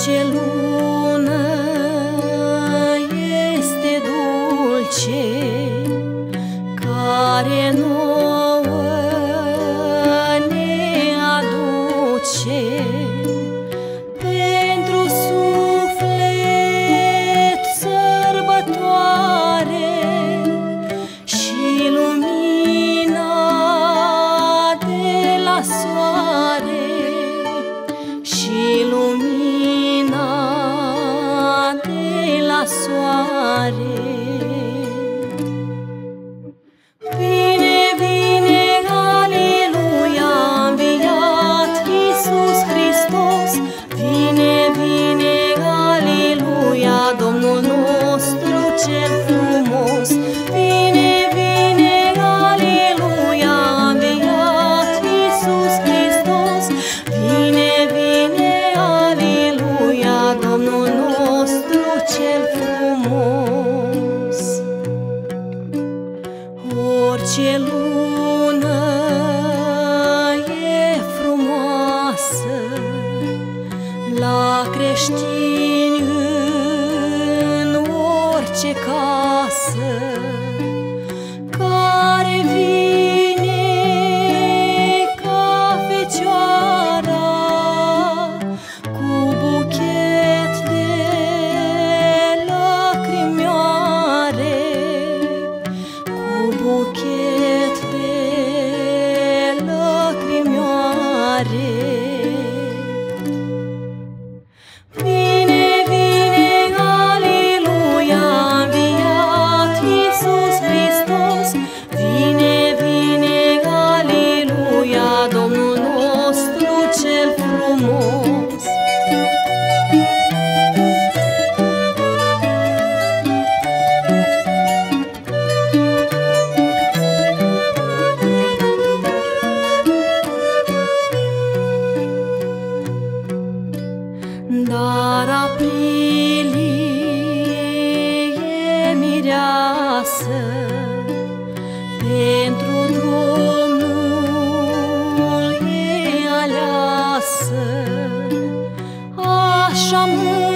Orice lună este dulce, care nouă ne aduce pentru suflet sărbătoare și lumina de la soare și lumina de la soare. Vine, vine, aleluia, a înviat Iisus Hristos. Vine, vine, aleluia, Domnul nostru cel frumos. Vine, vine, aleluia, a înviat Iisus Hristos. Vine, vine, aleluia, Domnul nostru cel frumos. Orice lună e frumoasă la creștini în orice casă, care vine ca fecioara cu buchet de lacrimioare, cu buchet de lacrimioare. Vine, vine, aleluia, a înviat Iisus Hristos. Vine, vine, aleluia, Domnul nostru cel frumos. Dar aprilie e mireasă, pentru Domnul e aleasă, așa mult